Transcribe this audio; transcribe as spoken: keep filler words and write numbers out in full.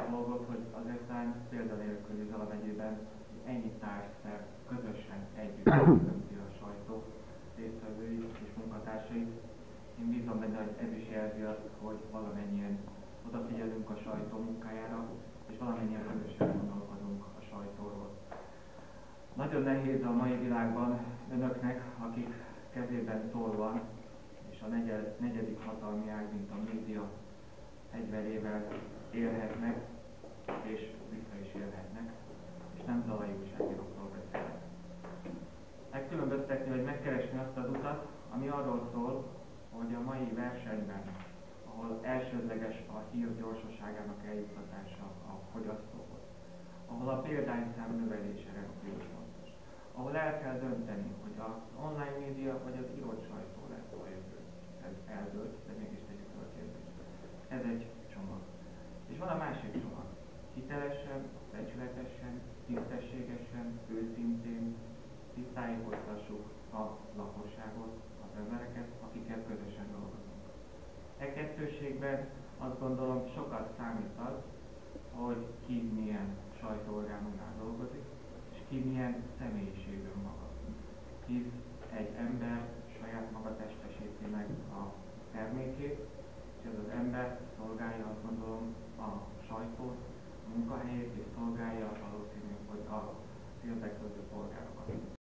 dolgot, hogy azért talán példanélküli Zala megyében ennyi tárcszert közösen együtt dönti a sajtó résztvevői és munkatársait. Én bízom benne, hogy ez is jelzi azt, hogy valamennyien odafigyelünk a sajtó munkájára, és valamennyien közösen gondolkodunk a sajtóról. Nagyon nehéz a mai világban önöknek, akik kezében toll van, és a negyed, negyedik hatalmi ág, mint a média fegyverével élhetnek, és vissza is élhetnek, és nem Zalai újságírókról beszélnek. Megkülönböztetni, vagy megkeresni azt az utat, ami arról szól, hogy a mai versenyben, ahol elsődleges a hír gyorsaságának eljuttatása a fogyasztóhoz, ahol a példányszám növelése rendkívül fontos, ahol el kell dönteni, hogy az online média vagy az írott sajtó lesz a jövő. Ez eldőlt, de mégis tegyük fel a kérdést. Ez egy csomag. És van a másik csomag. Hitelesen, becsületesen, tisztességesen, őszintén tájékoztassuk a lakosságot, az embereket, akikkel közösen dolgozunk. E kettősségben azt gondolom sokat számít az, hogy ki milyen sajtóorgánumnál dolgozik, és ki milyen személyiségű maga. Hisz egy ember saját maga testesíti meg a termékét, és ez az ember szolgálja, azt gondolom, a sajtót, a munkahelyét, és szolgálja valószínű, hogy a érdeklődő polgárokat.